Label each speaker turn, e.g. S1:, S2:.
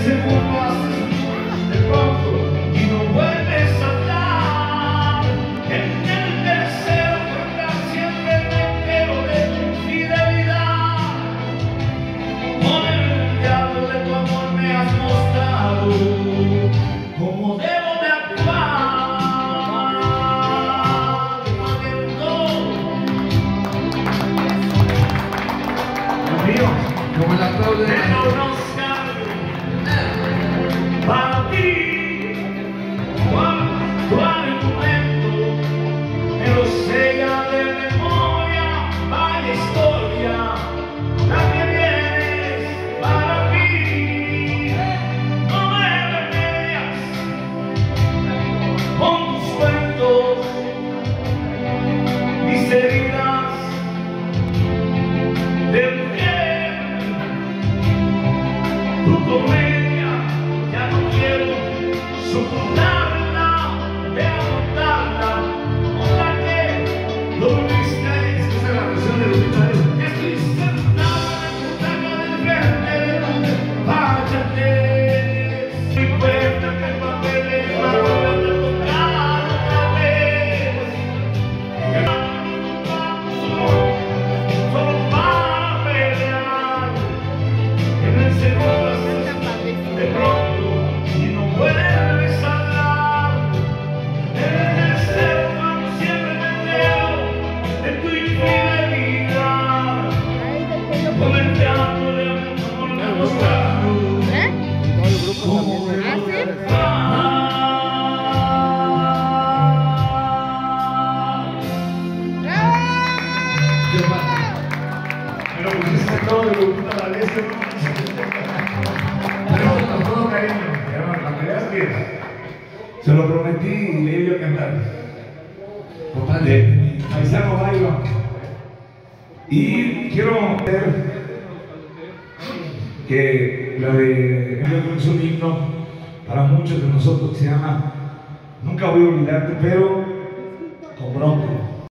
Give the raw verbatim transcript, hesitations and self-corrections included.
S1: Como el aplauso de
S2: para ti, cuál momento me lo sella de memoria, vaya historia, la que vienes para mí. No me remedias con tus cuentos, mis heridas de mujer. Tu comedia ya no quiero soportarla, de aguantarla, con la que lo viste. Esta es la versión de los muchachos. Ya estoy sentado en la butaca del frente de tu váyate. No importa que el papel en la rueda te tocara otra vez. Que no solo para pelear en el segundo. De pronto, y no vuelves a hablar. En el deseo, como siempre me entero de tu infidelidad. Con el teatro de amor me ha mostrado cómo debo de estar. Pero pusiste todo de puta Valesca. Con todo cariño, hermano, la verdad es que se lo prometí y le iba a cantar. De mi paisano Bayron. Y quiero ver que la de es un himno para muchos de nosotros que se llama Nunca voy a olvidarte, pero